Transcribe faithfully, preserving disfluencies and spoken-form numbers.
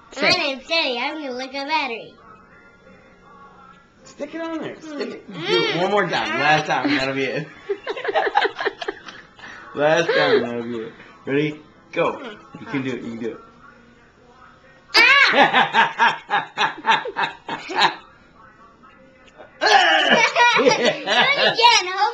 My name's Jenny. I'm going to lick a battery. Stick it on there. Stick it. Do it one more time. Last time. That'll be it. Last time. That'll be it. Ready? Go. You can do it. You can do it. Do it again. Hold